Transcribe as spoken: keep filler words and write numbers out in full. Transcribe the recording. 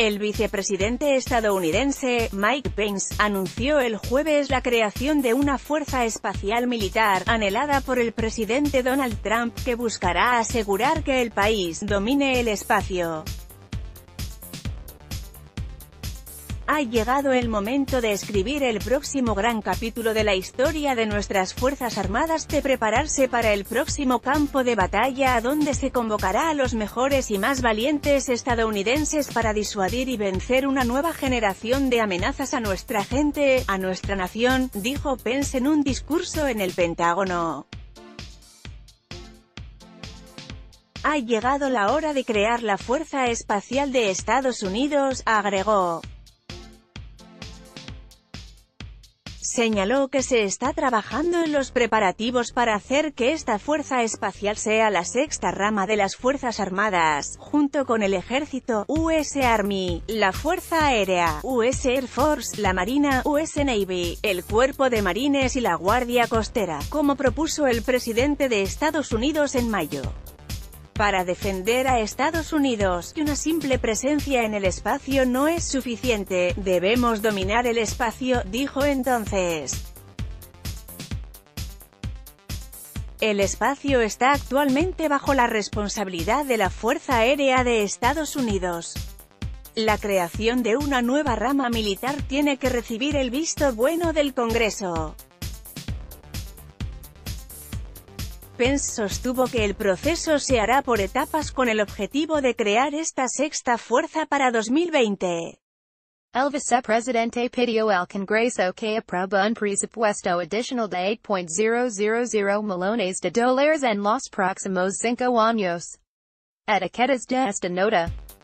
El vicepresidente estadounidense, Mike Pence, anunció el jueves la creación de una fuerza espacial militar, anhelada por el presidente Donald Trump, que buscará asegurar que el país domine el espacio. Ha llegado el momento de escribir el próximo gran capítulo de la historia de nuestras Fuerzas Armadas, de prepararse para el próximo campo de batalla, donde se convocará a los mejores y más valientes estadounidenses para disuadir y vencer una nueva generación de amenazas a nuestra gente, a nuestra nación, dijo Pence en un discurso en el Pentágono. Ha llegado la hora de crear la Fuerza Espacial de Estados Unidos, agregó. Señaló que se está trabajando en los preparativos para hacer que esta fuerza espacial sea la sexta rama de las Fuerzas Armadas, junto con el Ejército, U S Army, la Fuerza Aérea, U S Air Force, la Marina, U S Navy, el Cuerpo de Marines y la Guardia Costera, como propuso el presidente de Estados Unidos en mayo. Para defender a Estados Unidos, una simple presencia en el espacio no es suficiente, debemos dominar el espacio, dijo entonces. El espacio está actualmente bajo la responsabilidad de la Fuerza Aérea de Estados Unidos. La creación de una nueva rama militar tiene que recibir el visto bueno del Congreso. Pence sostuvo que el proceso se hará por etapas con el objetivo de crear esta sexta fuerza para dos mil veinte. El vicepresidente pidió al Congreso que apruebe un presupuesto adicional de ocho punto cero cero cero millones de dólares en los próximos cinco años. Etiquetas de esta nota.